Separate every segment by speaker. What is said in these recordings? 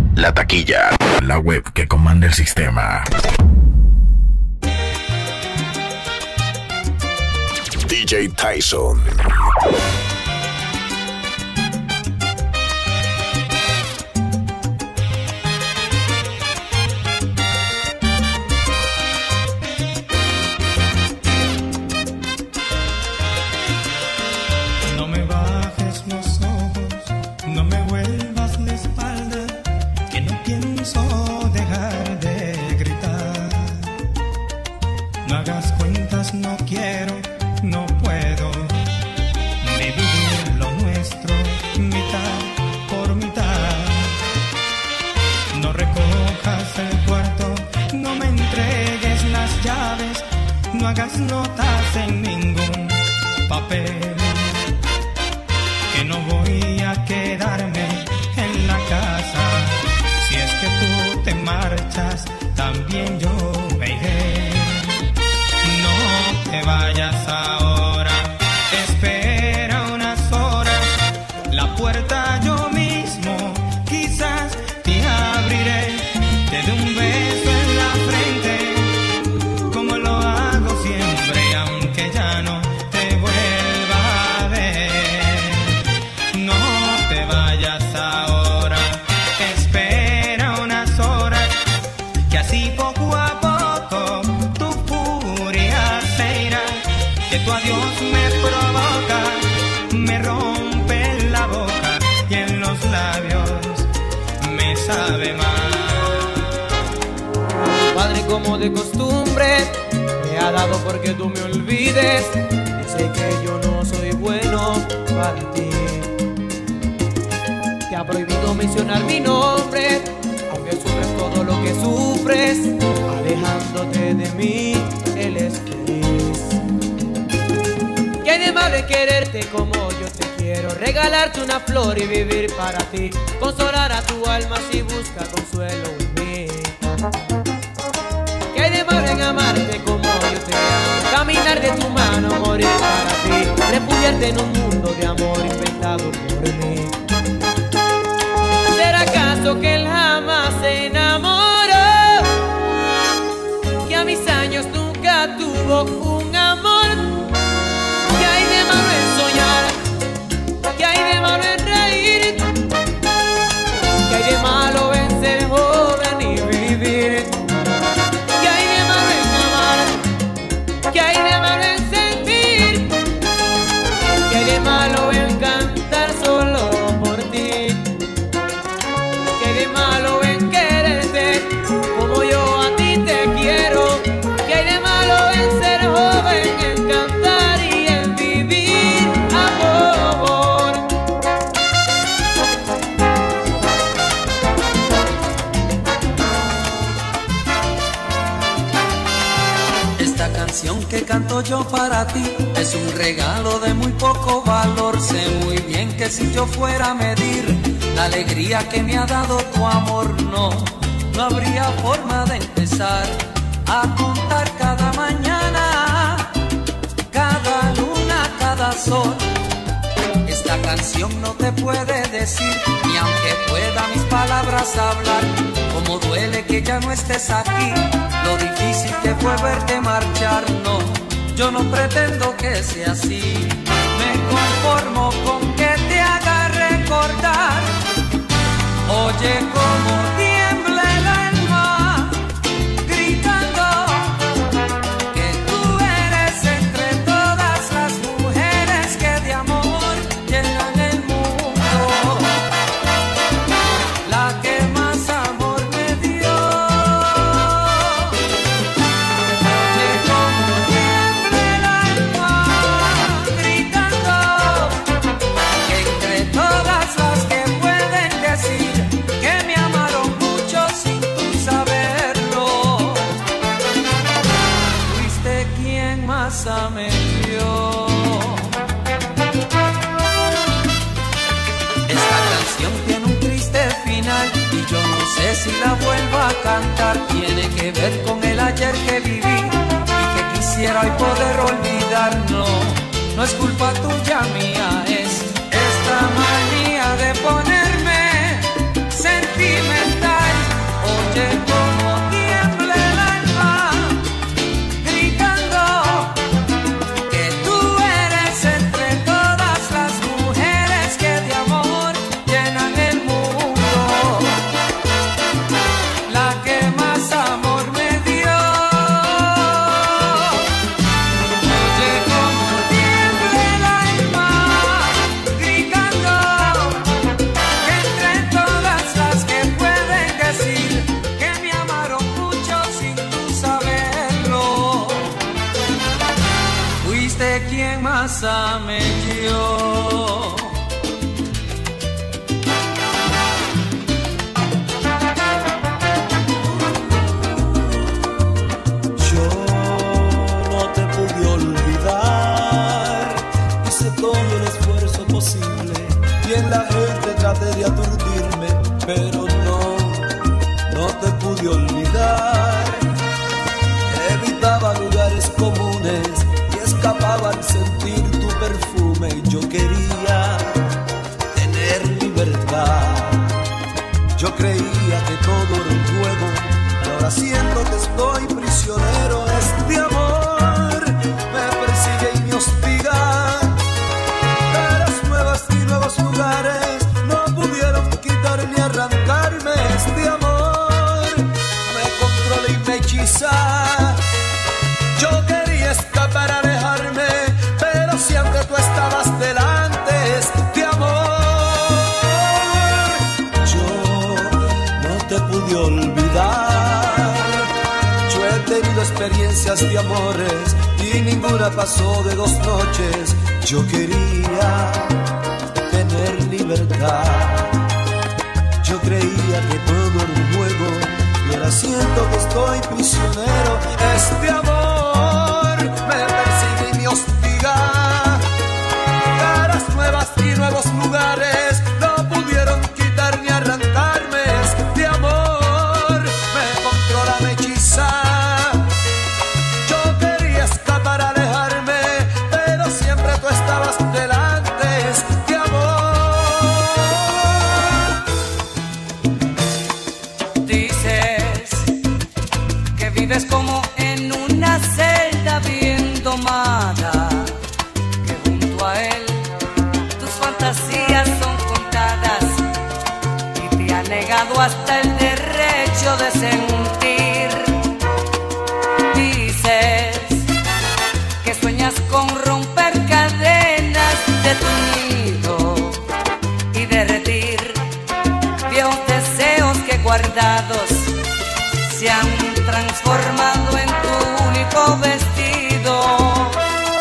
Speaker 1: La Taquilla, la web que comanda el sistema. DJ Tyson.
Speaker 2: No me bajes los ojos, no me vuelvas la espalda, que no pienso dejar de gritar. No hagas cuentas, no quiero, no puedo vivir lo nuestro mitad por mitad. No recojas el cuarto, no me entregues las llaves, no hagas notas en ningún papel, que no voy a quedarme en la casa. Si es que tú te marchas, también yo me iré. No te vayas ahora, espera unas horas, la puerta yo mismo quizás te abriré. Te doy un beso en la frente, como lo hago siempre, aunque ya no te vuelva a ver. No te vayas ahora, espera unas horas, que así poco a poco tu furia se irá. Que tu adiós me provoca, me rompe la boca y en los labios me sabe mal.
Speaker 3: Padre, como de costumbre, me ha dado porque tú me olvides. Dice que yo no soy bueno para ti. Te ha prohibido mencionar mi nombre, aunque sufres todo lo que sufres. Alejándote de mí, él es feliz. ¿Qué hay de malo en quererte como yo te quiero? Regalarte una flor y vivir para ti. Consolar a tu alma si busca consuelo en mí. ¿Qué hay de malo en amarte como yo te amo? Caminar de tu mano, morir para ti. Refugiarte en un mundo de amor inventado por mí. ¿Será acaso que él jamás se enamoró? Que a mis años nunca tuvo un amor. ¿Qué hay de malo en soñar? ¿Qué hay de malo en reír? ¿Qué hay de malo en ser joven y vivir? ¿Qué hay de malo en amar? ¿Qué hay de malo en sentir? ¿Qué hay de malo en cantar solo por ti? ¿Qué hay de malo en quererte como yo a ti te quiero? ¿Qué hay de malo en ser joven, en cantar y en vivir amor?
Speaker 4: Esta canción que canto yo para ti es un regalo de muy poco valor. Sé muy bien que si yo fuera a medir la alegría que me ha dado tu amor, no habría forma de empezar a contar cada mañana, cada luna, cada sol. Esta canción no te puede decir, ni aunque pueda mis palabras hablar, cómo duele que ya no estés aquí, lo difícil que fue verte marchar. No, yo no pretendo que sea así, me conformo con que te haga recordar. Oye cómo tiembla el alma, gritando que tú eres entre todas las mujeres que de amor llenan el mundo, la que más amor me dio. Oye cómo tiembla el alma, gritando que entre todas las que pueden decir que me amaron mucho sin tú saberlo, fuiste quien más amé yo. Esta canción tiene un triste final y yo no sé si la vuelvo a cantar. Tiene que ver con el ayer que viví y que quisiera hoy poder olvidar. No es culpa tuya, mía, es esta manía de ponerme sentimental. dame yo.
Speaker 5: Yo no te pude olvidar, hice todo el esfuerzo posible y en la gente traté de aturdirme, pero no te pude olvidar. Evitaba lugares comunes y escapaba al sentir tu perfume. Yo quería tener libertad. Yo creía que todo era un juego y ahora siento que estoy prisionero. Este amor me persigue y me hostiga. Caras nuevas y nuevos lugares no pudieron quitar ni arrancarme. Este amor me controla y me hechiza. Yo quería escapar, alejarme, pero siempre tú estabas delante. Este amor, yo no te pude olvidar. Yo he tenido experiencias de amores y ninguna pasó de 2 noches. Yo quería tener libertad. Yo creía que todo era un juego y ahora siento que estoy prisionero. Este amor me persigue y me hostiga. Caras nuevas y nuevos lugares no pudieron quitar ni arrancarme. Este amor me controla, me hechiza. Yo quería escapar, alejarme, pero siempre tú estabas delante. Este amor.
Speaker 4: Dices que vives como en una celda bien domada, que junto a él tus fantasías son contadas y te ha negado hasta el derecho de sentir. Dices que sueñas con romper cadenas de tu nido y derretir viejos deseos que guardados se han transformado en tu único vestido.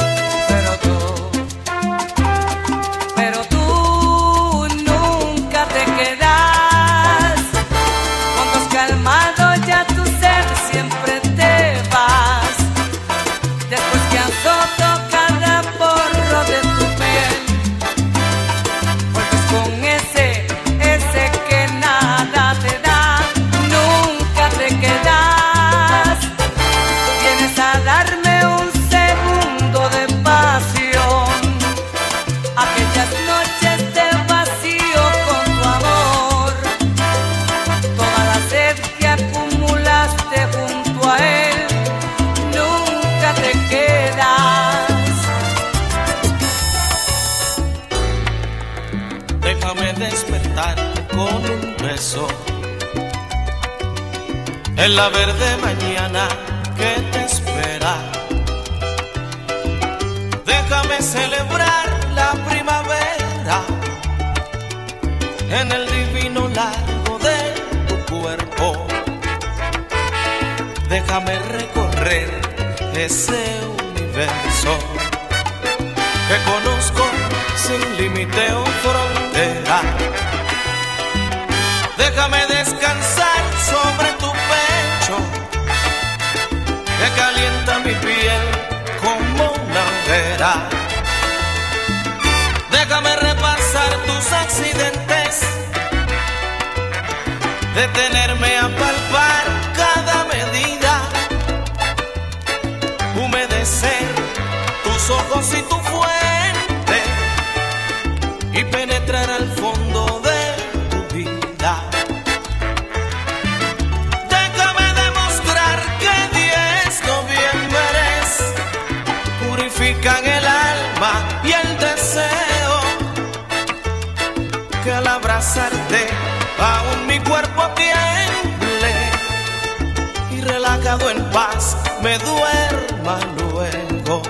Speaker 4: Pero tú nunca te quedas. Cuando has calmado ya tu ser siempre te vas. Después que azoto cada porro de tu piel, vuelves con ese que nada te da. Nunca te quedas. Vienes a darme un segundo de pasión. Aquellas noches de vacío con tu amor, toda la sed que acumulaste junto a él. Nunca te quedas.
Speaker 6: Déjame despertar con un beso en la verde mañana que te espera. Déjame celebrar la primavera en el divino largo de tu cuerpo. Déjame recorrer ese universo que conozco sin límite o frontera. Déjame descansar sobre tu pecho que calienta mi piel como una hoguera. Déjame repasar tus accidentes, detenerme a palpar cada medida, humedecer tus ojos y tu fuente y penetrar al fondo de tu vida. Déjame demostrar que 10 noviembres purifican el alma y el deseo, que al abrazarte aún mi cuerpo tiemble y relajado en paz me duerma luego.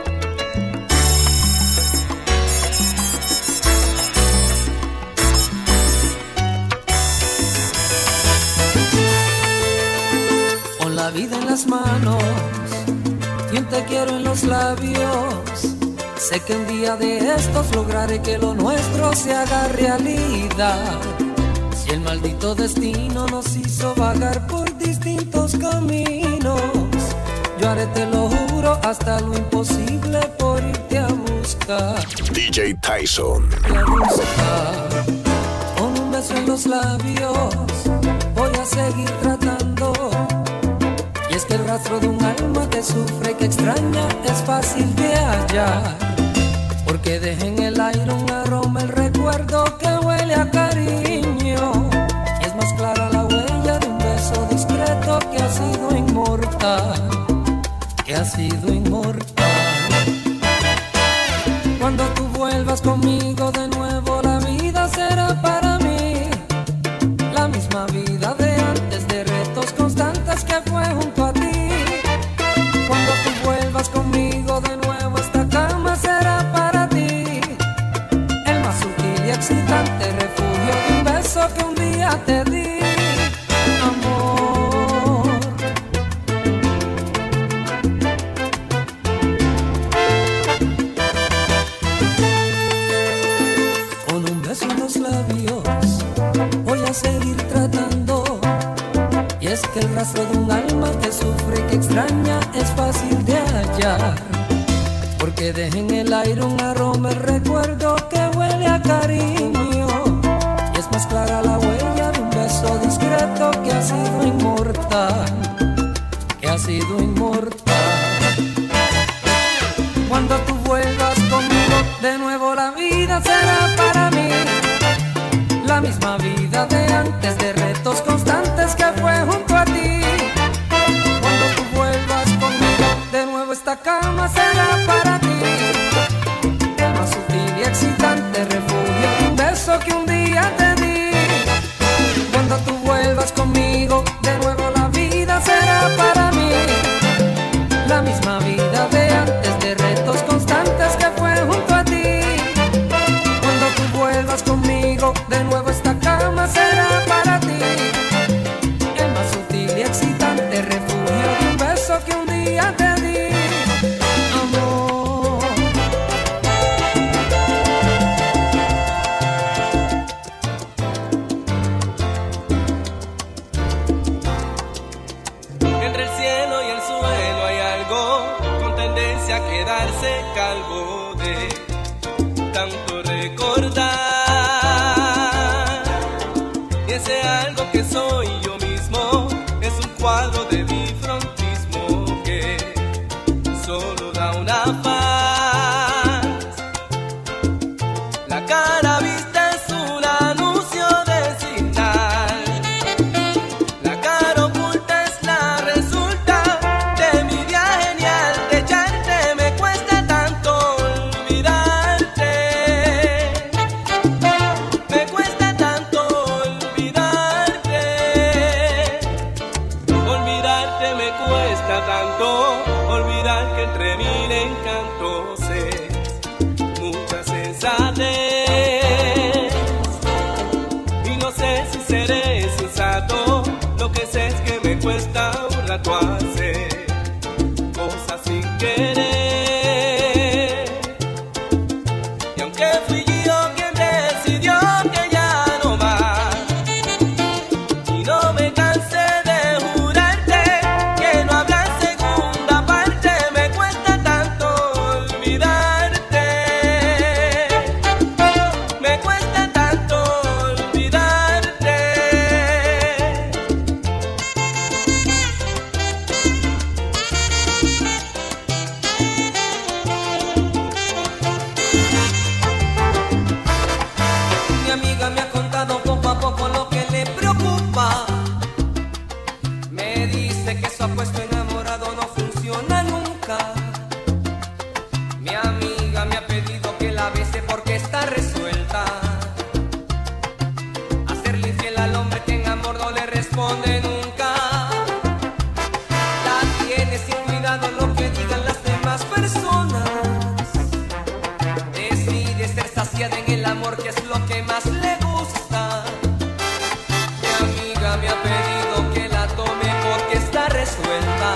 Speaker 4: Con la vida en las manos y un te quiero en los labios, Sé que un día de estos lograré que lo nuestro se haga realidad. Si el maldito destino nos hizo vagar por distintos caminos, yo haré, te lo juro, hasta lo imposible por irte a buscar.
Speaker 1: DJ Tyson.
Speaker 4: A buscar. Con un beso en los labios voy a seguir tratando. Y es que el rastro de un alma que sufre y que extraña es fácil de hallar, porque deja en el aire un aroma, el recuerdo que huele a cariño. Y es más clara la huella de un beso discreto que ha sido inmortal, que ha sido inmortal. Cuando tú vuelvas conmigo de nuevo, la vida será para mí la misma vida de antes, de retos constantes que fue junto a ti. Cuando tú vuelvas conmigo de nuevo, esta cama será para ti el más sutil y excitante refugio de un beso que un día te di, amor. Con un beso en los labios voy a seguir tratando. Y es que el rastro de un alma que sufre y que extraña es fácil de hallar, porque deja en el aire un aroma, el recuerdo que huele a cariño. Y es más clara la huella de un beso discreto que ha sido inmortal, que ha sido inmortal. Cuando tú vuelvas conmigo de nuevo, la vida será para mí la misma vida de antes, de retos constantes que fue junto a ti. Cuando tú vuelvas conmigo de nuevo, esta cama será para ti el más sutil y excitante refugio de un beso que un día te di. Cuando tú vuelvas conmigo de nuevo, la vida será para mí la misma vida de antes, de retos constantes que fue junto a ti. Cuando tú vuelvas conmigo de nuevo, esta cama será para ti el más sutil y excitante refugio de un beso que un día te di, amor.
Speaker 6: Entre el cielo y el suelo hay algo con tendencia a quedarse calvo de tanto recordar. Y ese algo que soy yo mismo es un cuadro de bifrontismo que solo da una faz. La cara vista es un anuncio vecinal, la cara oculta es la resulta de mi día genial. De echarte me cuesta tanto olvidarte, me cuesta tanto olvidarte, olvidarte me cuesta tanto, olvidar que entre mil encantos es mucha sensatez. Y no sé si seré sensato, lo que sé es que me cuesta un rato hacer cosas sin querer. Y aunque fui yo quien decidió que ya no más, y no me cansé de jurarte que no habrá segunda parte, me cuesta tanto olvidarte, me cuesta tanto olvidarte.
Speaker 4: Mi amiga me ha contado poco a poco lo que le preocupa. Me dice que su apuesto enamorado no funciona nunca. Mi amiga me ha pedido que la bese porque está resuelta a serle infiel al hombre que en amor no le responde nunca. La tiene sin cuidado lo que digan las demás personas. Decide ser saciada en el amor, que es lo que más le gusta. Mi amiga me ha pedido que la tome porque está resuelta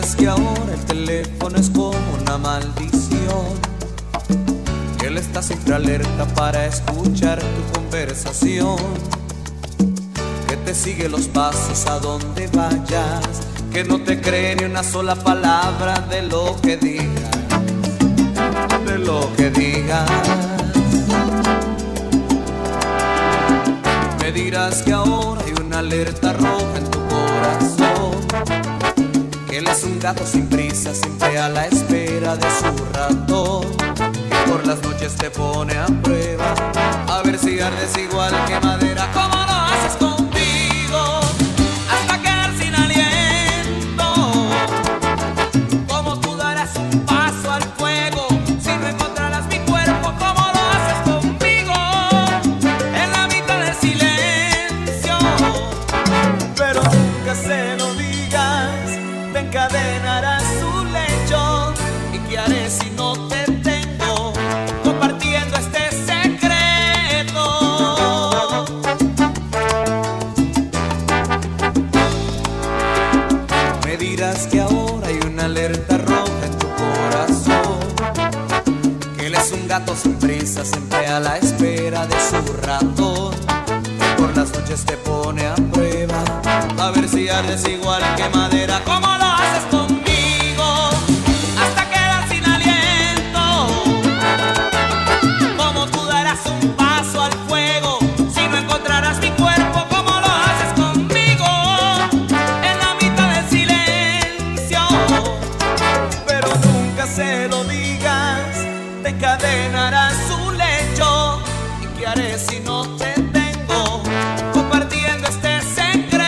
Speaker 5: dirás que ahora el teléfono es como una maldición, que él está siempre alerta para escuchar tu conversación, que te sigue los pasos a donde vayas, que no te cree ni una sola palabra de lo que digas, de lo que digas. Me dirás que ahora hay una alerta roja en tu corazón, que él es un gato sin prisa, siempre a la espera de su ratón, que por las noches te pone a prueba, a ver si ardes igual que madera. ¿Cómo lo haces conmigo hasta quedar sin aliento? ¿Cómo tú darás un paso al fuego si no encontrarás mi cuerpo? ¿Cómo lo haces conmigo en la mitad del silencio? Pero nunca se lo digas, te encadenarás su lecho. ¿Y qué haré si no te tengo compartiendo este secreto? Me dirás que ahora hay una alerta roja en tu corazón, que él es un gato sin prisa, siempre a la espera de su ratón, que por las noches te pone a prueba, a ver si ardes igual que madera. ¿Cómo lo haces conmigo hasta quedar sin aliento? ¿Cómo tú darás un paso al fuego si no encontrarás mi cuerpo? ¿Cómo lo haces conmigo en la mitad del silencio? Pero nunca se lo digas, te encadenarás su lecho. ¿Y qué haré si no te tengo compartiendo este secreto?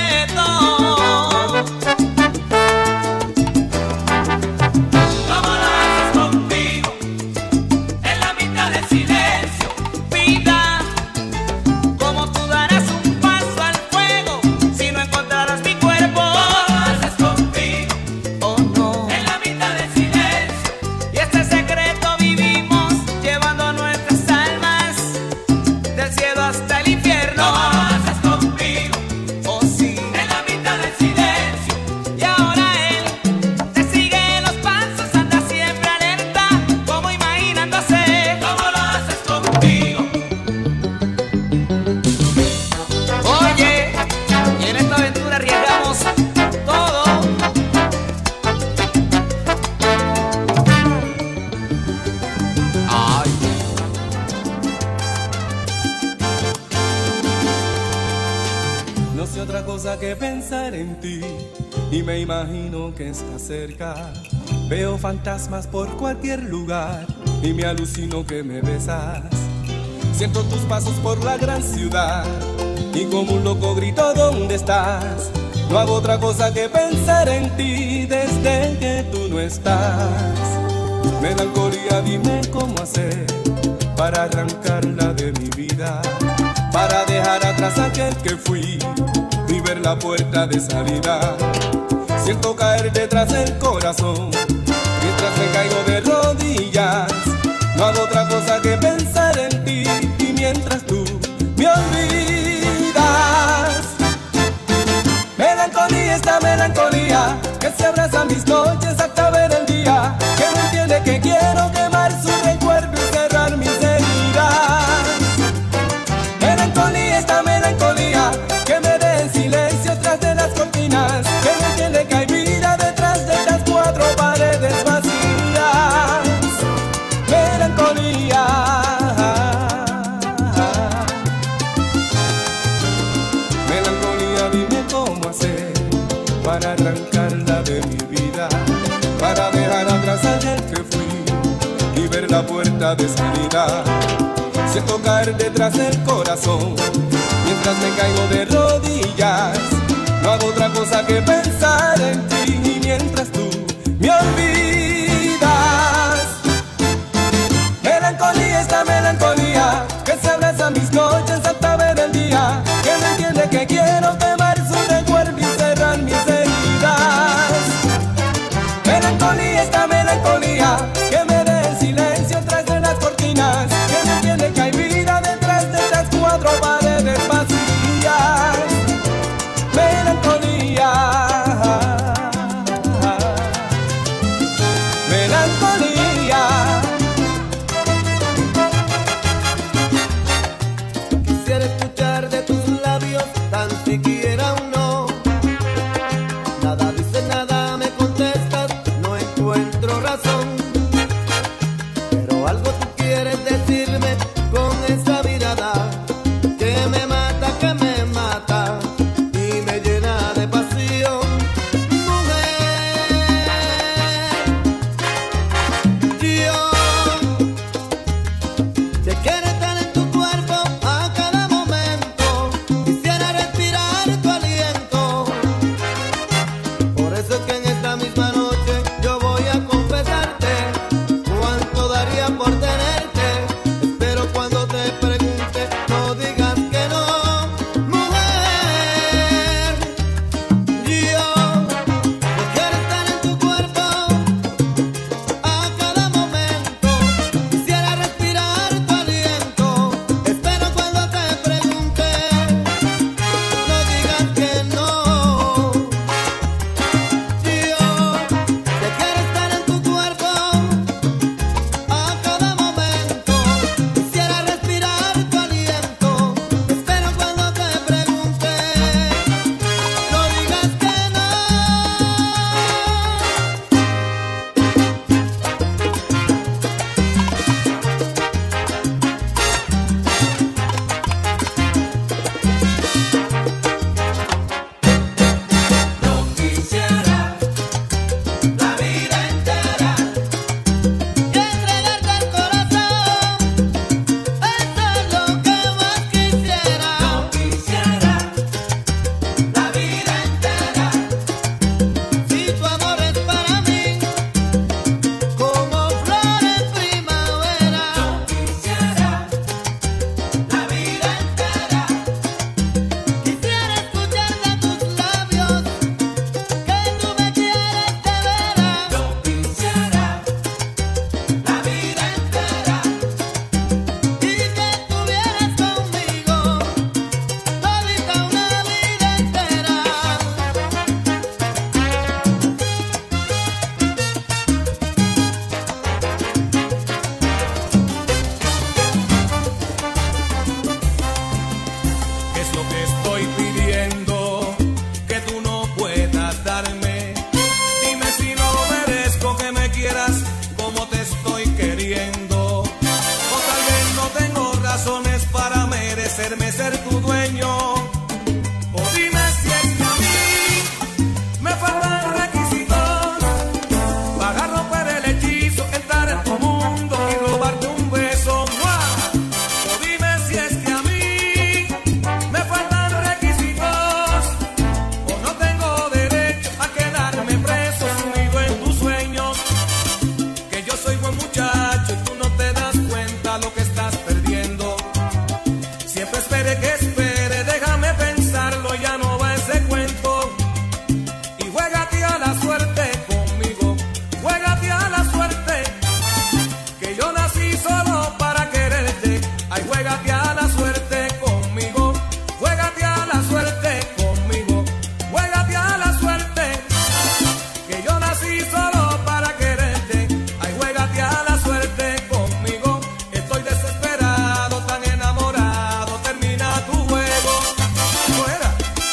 Speaker 5: ¿Cómo lo haces conmigo en la mitad del silencio? Vida, ¿cómo tú darás un paso al fuego si no encontrarás mi cuerpo? ¿Cómo lo haces conmigo Oh no, en la mitad del silencio? Y este secreto vivimos llevando nuestras almas del cielo hasta el infierno. ¿Cómo lo haces conmigo? Oh sí, en la mitad del silencio. Y ahora él te sigue los pasos, anda siempre alerta, como imaginándose. ¿Cómo lo haces conmigo? Oye, y en esta aventura arriesgamos todo. Ay.
Speaker 6: No sé otra cosa que pensar en ti y me imagino que estás cerca. Veo fantasmas por cualquier lugar y me alucino que me besas. Siento tus pasos por la gran ciudad y como un loco grito ¿dónde estás? No hago otra cosa que pensar en ti desde que tú no estás. Melancolía, dime cómo hacer para arrancarla de mi vida, para dejar atrás aquel que fui y ver la puerta de salida. Siento caer detrás del corazón mientras me caigo de rodillas. No hago otra cosa que pensar en ti y mientras tú me olvidas. Melancolía, esta melancolía que se abraza mis noches hasta ver el día, que no entiende que quiero quemar su recuerdo y cerrar mis heridas. Melancolía, esta melancolía que me deja en silencio tras de las cortinas, que no entiende que hay vida detrás de estas cuatro paredes vacías. Melancolía, melancolía, dime cómo hacer para arrancarla de mi vida, para dejar atrás ayer que fui y ver la puerta de salida. Siento caer detrás del corazón mientras me caigo de rodillas. No hago otra cosa que pensar en ti y mientras tú me olvidas. Melancolía, esta melancolía que se abraza mis noches hasta ver el día, que no entiende que quiero quemar su recuerdo y cerrar mis heridas. Melancolía, esta melancolía que me deja en silencio tras de las cortinas, que no entiende que hay vida detrás de estas cuatro paredes vacías. Melancolía.
Speaker 7: hacerme ser tu dueño. O dime si es que a mí me faltan requisitos para romper el hechizo, entrar en tu mundo y robarte un beso. O dime si es que a mí me faltan requisitos o no tengo derecho a quedarme preso sumido en tus sueños. Que yo soy buen muchacho y tú no te das cuenta lo que estás perdiendo. Siempre espere que espere, déjame pensarlo, ya no va ese cuento. Y juégate a la suerte conmigo, juégate a la suerte, que yo nací solo para quererte. Ay, juégate a la suerte conmigo, juégate a la suerte conmigo, juégate a la suerte, que yo nací solo para quererte. Ay, juégate a la suerte conmigo, estoy desesperado, tan enamorado, termina tu juego. Fuera.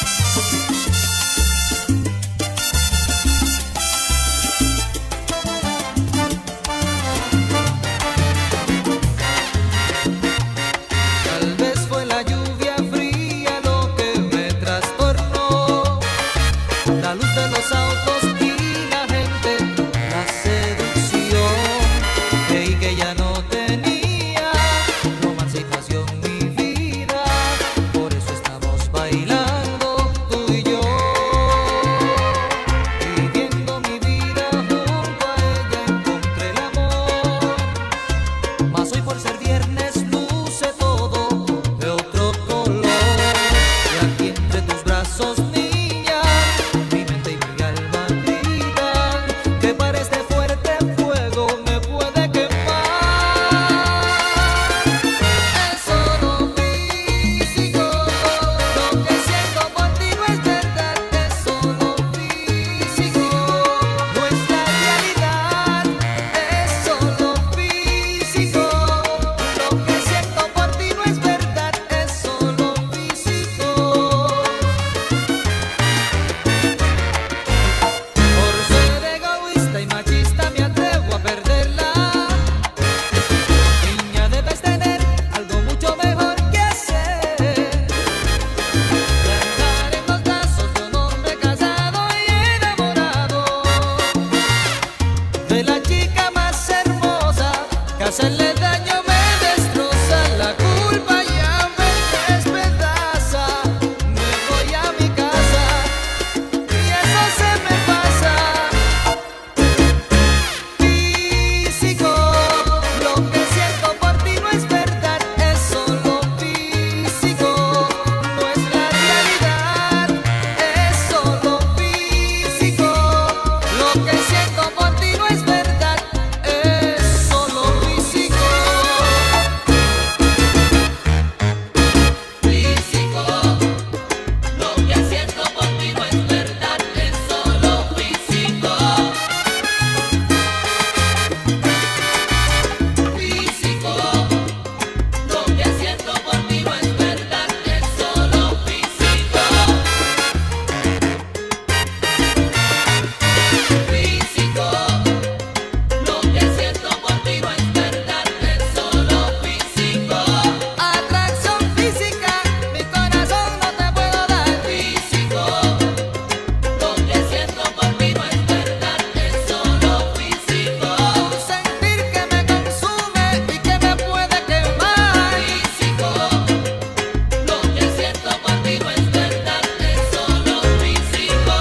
Speaker 4: Tal vez fue la lluvia fría lo que me trastornó, la luz de los autos y la gente, la seducción. Creí que ya no tenía romance y pasión mi vida, por eso estamos bailando tú y yo, viviendo mi vida junto a ella encontré el amor. Mas hoy por ser viernes luce todo de otro color. Y aquí entre tus brazos, niña, mi mente y mi alma gritan que para este fuerte fuego me puede quemar. Es solo físico, lo que siento por ti no es verdad. Es solo físico, no es la realidad. Es solo físico, lo que siento por ti no es verdad. Es solo físico. Por ser egoísta y machista me atrevo a perderla. Niña, debes tener algo mucho mejor que hacer que andar en los brazos de un hombre casado y enamorado de la chica más hermosa. Que hacerle daño me destroza, la culpa ya me despedaza. Me voy a mi casa y eso se me pasa. Físico, lo que siento por ti no es verdad. Es solo físico, no es la realidad. Es solo físico, lo que siento por ti no es verdad. Es solo físico. Físico, lo que siento por ti no es verdad. Es solo físico. Físico, lo que siento por ti no es verdad. Es solo físico. Físico, lo que siento por ti no es verdad. Es solo físico. Atracción física, mi corazón no te puedo dar. Físico, lo que siento por ti no es verdad. Es solo físico. Un sentir que me consume y que me puede quemar. Físico, lo que siento por ti no es verdad. Es solo físico.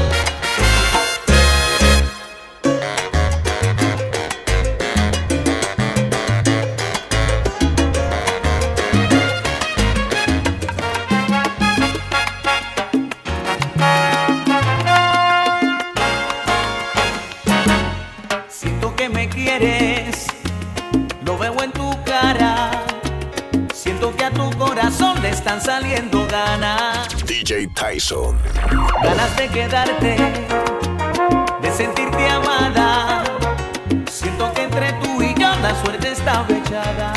Speaker 6: Siento que me quieres, lo veo en tu cara. Siento que a tu corazón le están saliendo ganas.
Speaker 1: DJ Tyson.
Speaker 6: Ganas de quedarte, de sentirte amada. Siento que entre tú y yo la suerte está fechada.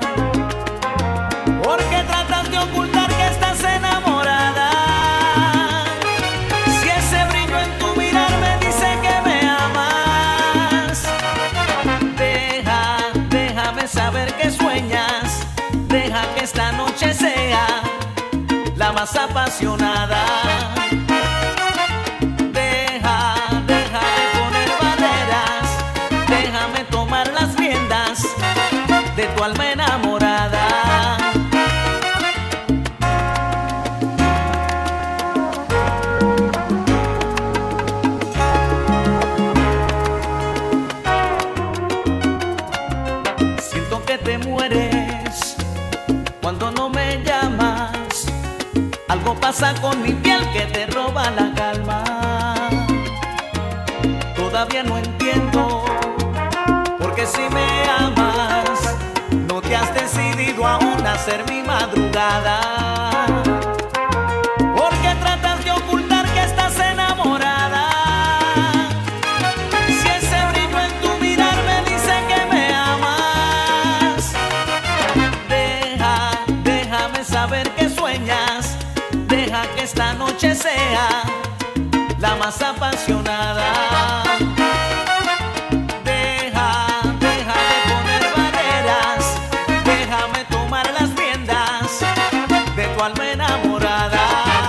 Speaker 6: Porque tratas de ocultar que estás enamorada. Si ese brillo en tu mirar me dice que me amas, déjame saber que sueñas. Deja que esta noche sea
Speaker 4: más apasionada. Deja de poner barreras, déjame tomar las riendas de tu alma enamorada. Siento que te mueres cuando no me llamas. Algo pasa con mi piel que te roba la calma. Todavía no entiendo porque si me amas no te has decidido aún a ser mi madrugada. Porque tratas de ocultar que estás enamorada. Si ese brillo en tu mirar me dice que me amas, déjame saber que sueñas. Deja que esta noche sea la más apasionada. Deja de poner barreras, déjame tomar las riendas de tu alma enamorada.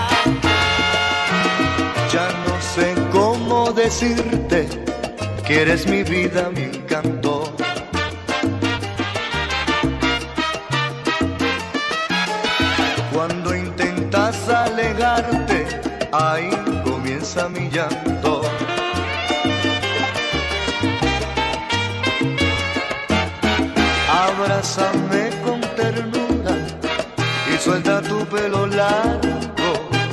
Speaker 5: Ya no sé cómo decirte que eres mi vida, mi encanto. Cuando intentas alejarte, ahí comienza mi llanto. Abrázame con ternura y suelta tu pelo largo,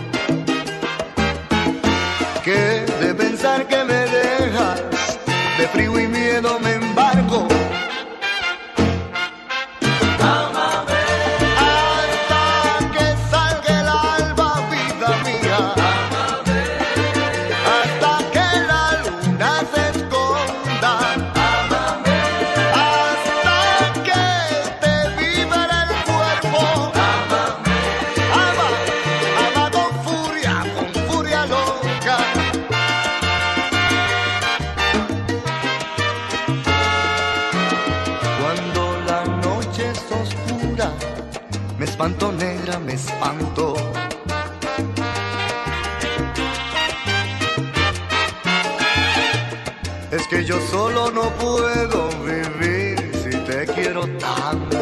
Speaker 5: que de pensar que me dejas, de frío y miedo me embargo. Me espanto, negra, me espanto. Es que yo solo no puedo vivir si te quiero tanto.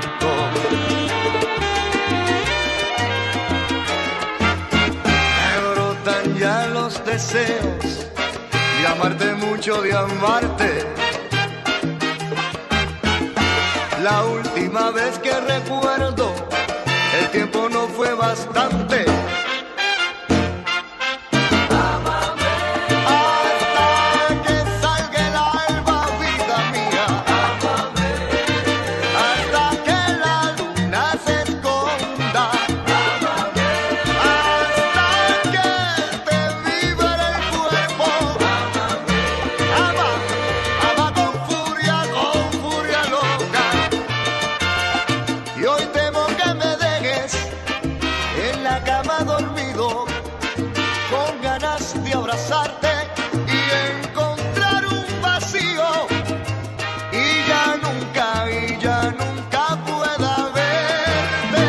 Speaker 5: Me brotan ya los deseos de amarte mucho, de amarte. La última vez que recuerdo, el tiempo no fue bastante. Abrazarte y encontrar un vacío y ya nunca pueda verte.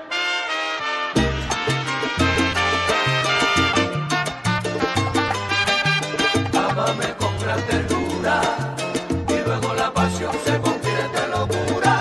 Speaker 5: Ámame con gran ternura y luego la pasión se convierte en locura.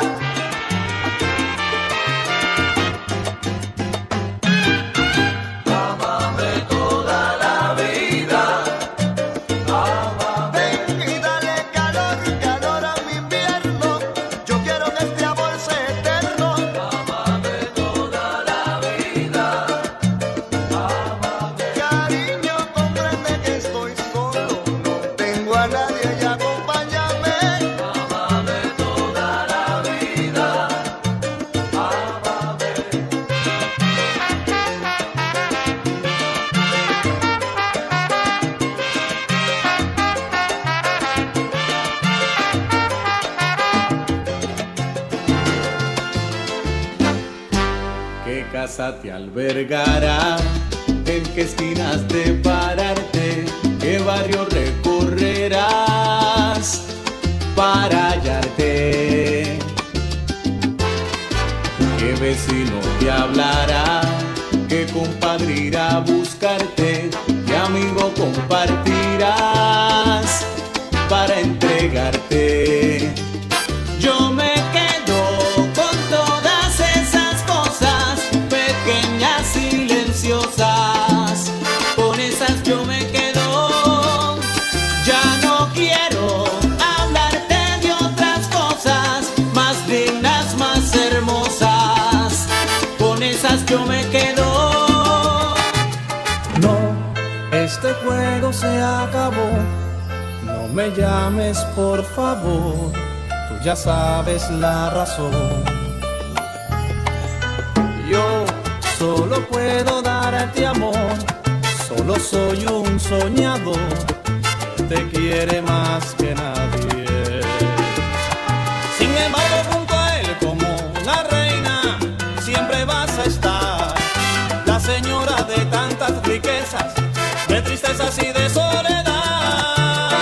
Speaker 8: Casa te albergará, en qué esquinas de pararte, qué barrio recorrerás para hallarte, qué vecino te hablará, qué amigo compartirás para entregarte. Yo me quedo con todas esas cosas pequeñas, silenciosas. Con esas yo me quedo. Ya no quiero hablarte de otras cosas más dignas, más hermosas. Con esas yo me quedo.
Speaker 7: No, este juego se acabó. No me llames, por favor. Tú ya sabes la razón. Yo solo puedo darte amor. Solo soy un soñador. Te quiere más que nadie. Sin embargo, junto a él como la reina siempre vas a estar. La señora de tantas riquezas, de tristezas y de soledad.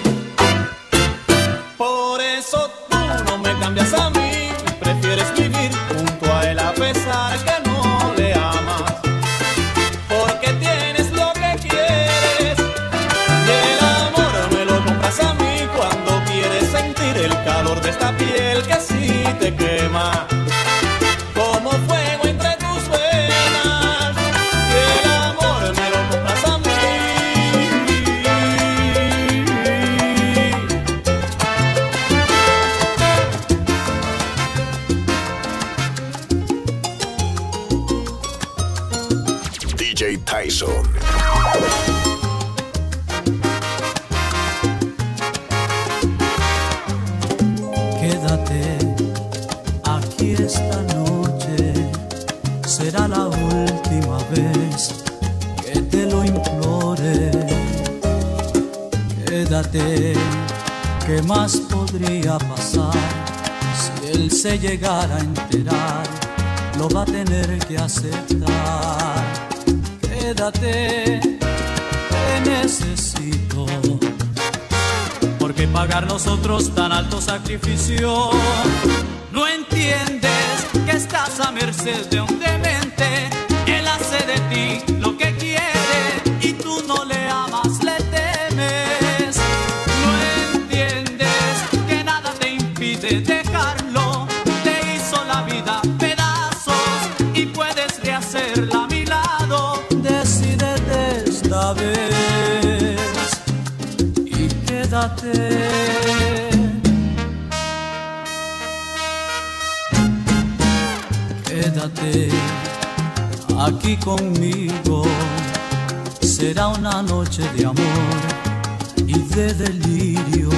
Speaker 7: Por eso tú no me cambias a mí. Prefieres vivir junto a él a pesar que no le amas. Porque tienes lo que quieres. Y el amor me lo compras a mí cuando quieres sentir el calor de esta piel que sí te quema. Como fuego entre tus venas. Y el amor me lo compras a mí.
Speaker 1: DJ Tyson.
Speaker 4: Quédate aquí esta noche, será la última vez que te lo implore. Quédate, ¿qué más podría pasar? Si él se llegara a enterar, lo va a tener que aceptar. Quédate, te necesito. Porque pagar nosotros tan alto sacrificio. No entiendes que estás a merced de un demente. Él hace de ti lo que quiere y tú no le amas, le temes. No entiendes que nada te impide dejarlo. Te hizo la vida pedazos y puedes rehacerla a mi lado. Decídete esta vez y quédate. Quédate aquí conmigo, será una noche de amor y de delirios.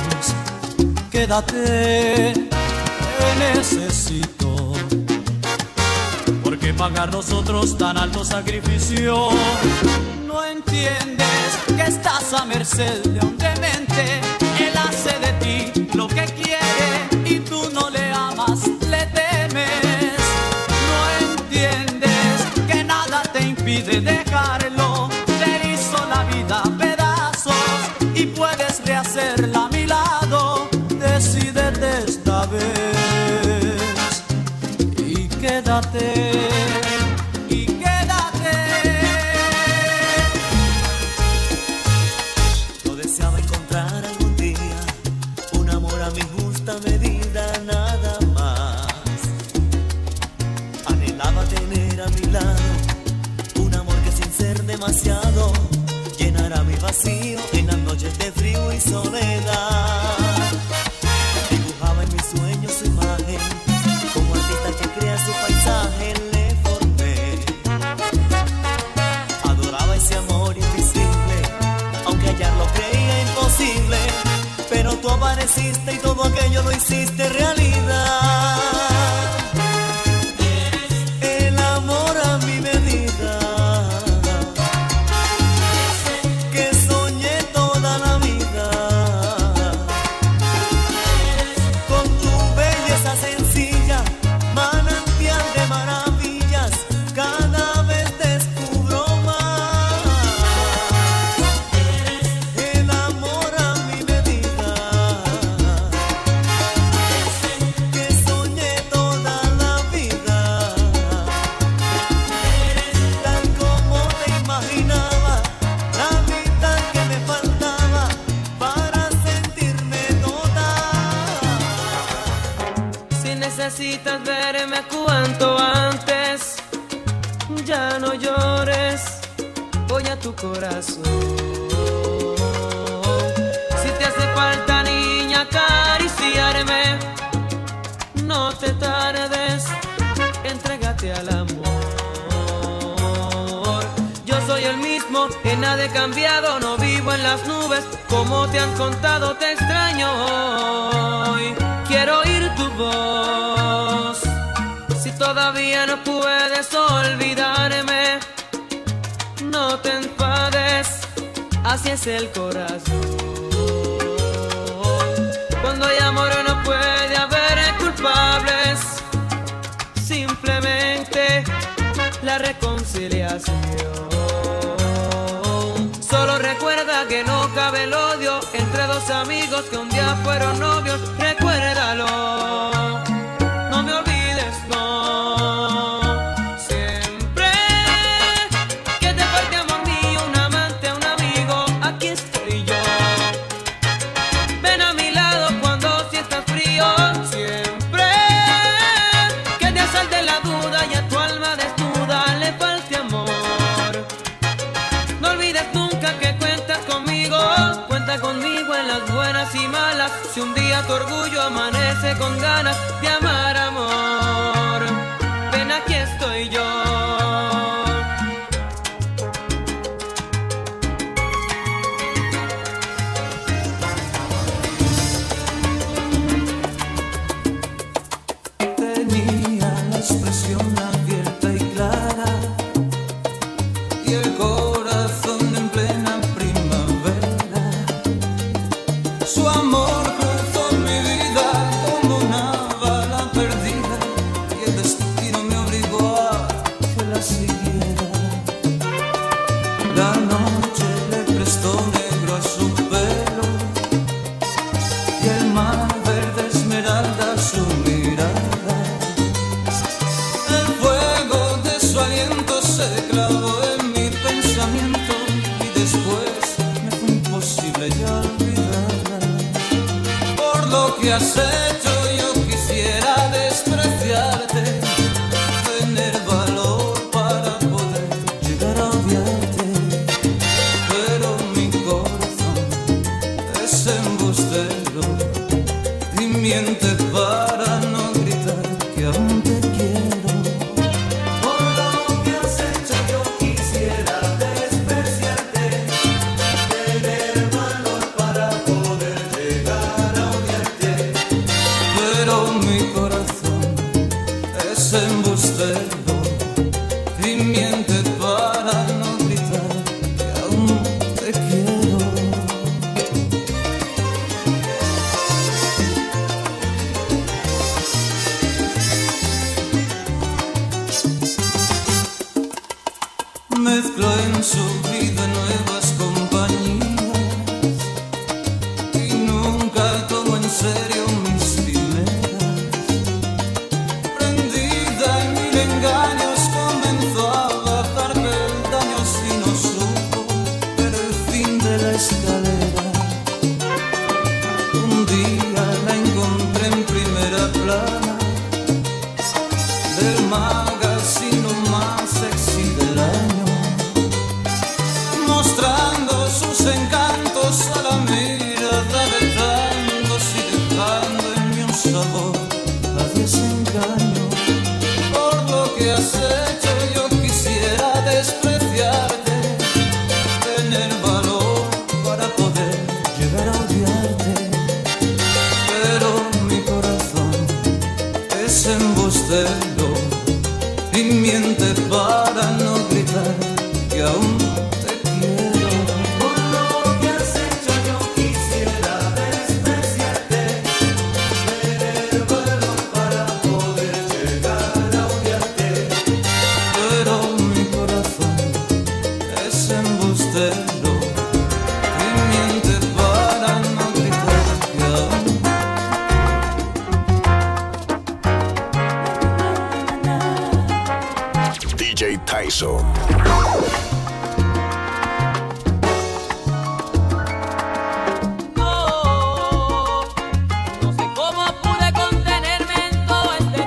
Speaker 4: Quédate, te necesito. Porque pagar nosotros tan alto sacrificio. No entiendes que estás a merced de un demente. Él hace de ti lo que quiere y tú no le amas, le temes. No entiendes que nada te impide dejarlo. Te hizo la vida pedazos y puedes rehacerla a mi lado. Decídete esta vez y quédate.
Speaker 9: Demasiado llenará mi vacío en las noches de frío y soledad. Dibujaba en mis sueños su imagen, como artista que crea su paisaje le formé. Adoraba ese amor invisible, aunque hallarlo creía imposible. Pero tú apareciste y todo aquello lo hiciste realidad. El amor a mi medida, que
Speaker 3: necesitas verme cuanto antes. Ya no llores, voy a tu corazón. Si te hace falta, niña, acariciarme, no te tardes, entrégate al amor. Yo soy el mismo, en nada he cambiado, no vivo en las nubes. Como te han contado, te extraño hoy. Quiero oír tu voz. Si todavía no puedes olvidarme, no te enfades, así es el corazón. Cuando hay amor no puede haber culpables, simplemente la reconciliación. Solo recuerda que no cabe el odio entre dos amigos que un día fueron novios. Recuérdalo, no me olvides, no. Siempre que te falte amor mío, un amante, un amigo, aquí estoy yo. Ven a mi lado cuando sientas frío. Siempre que te asalte la duda y a tu alma desnuda le falte amor, no olvides nunca que cuentas conmigo. Cuenta conmigo en las buenas y malas. Si un día tu orgullo amanece con ganas de amar, amor, ven, aquí estoy yo.
Speaker 4: Tenía la expresión abierta y clara y el corazón en plena primavera. Su amor cruzó mi vida como una bala perdida y el destino me obligó a que la siguiera. La noche le prestó negro a su pelo y el mar verde esmeralda a su mirada. El fuego de su aliento se clavó en mi pensamiento y después me fue imposible ya olvidarla. Por lo que has hecho yo quisiera despreciarte, tener valor para poder llegar a odiarte, pero mi corazón es embustero y miente para no gritar que aún te quiero. Por lo que has hecho yo quisiera despreciarte, tener valor para poder llegar a odiarte, pero mi corazón es embustero y miente para no gritar que aún te quiero. Mezcló en su vida nuevas compañías y nunca tomó en serio mis primeras. Prendida en mil engaños comenzó a bajar peldaños y no supo ver el fin de la escalera. Un día la encontré en primera plana del magazine más sexy del año, mostrando sus encantos a la mirada de tantos y dejando en mí un sabor a desengaño. Por lo que has hecho yo quisiera despreciarte, tener valor para poder llegar a odiarte, pero mi corazón es embustero y miente para no gritar que aún te quiero. Por lo que has hecho yo quisiera despreciarte, tener valor para poder llegar a odiarte, pero mi corazón es embustero y miente para no gritar que aún.
Speaker 1: DJ Tyson.
Speaker 3: No sé cómo pude contenerme en todo este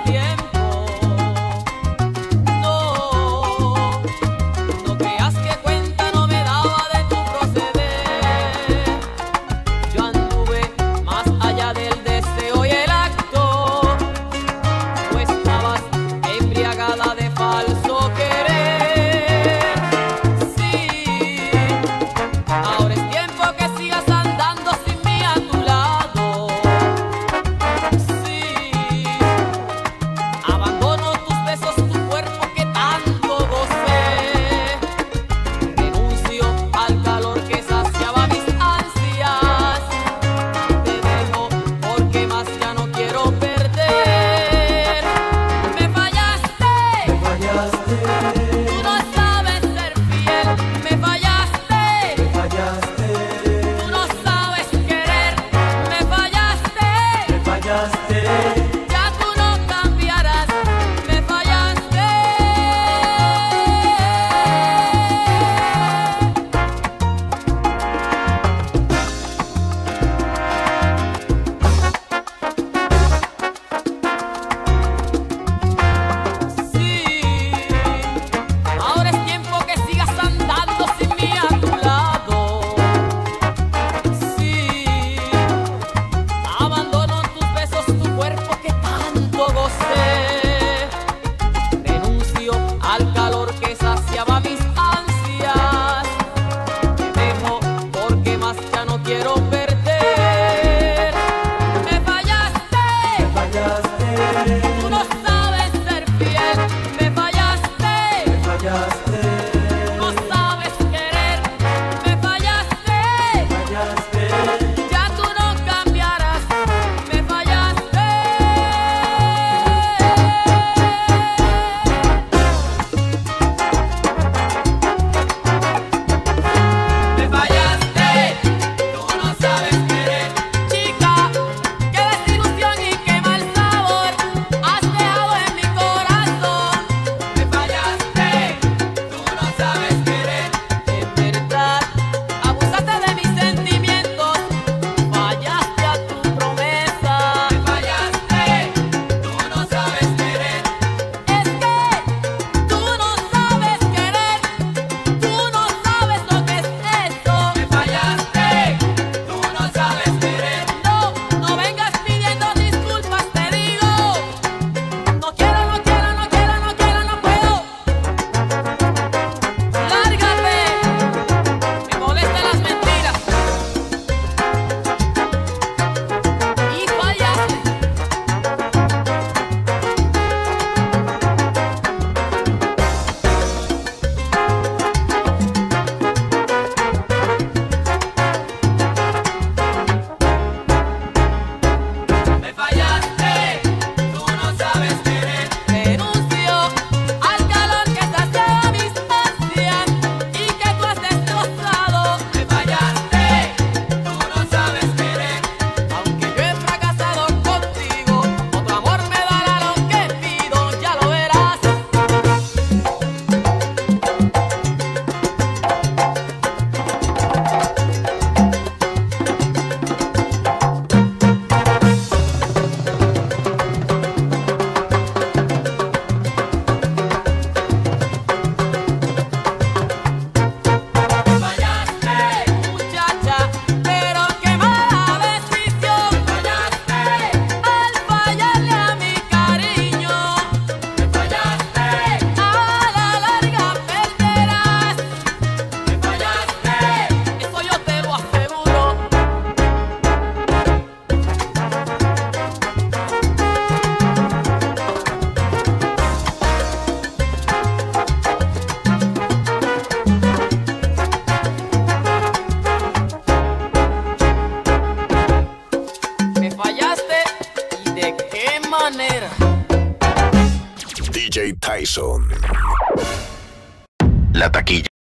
Speaker 1: Tyson. La taquilla.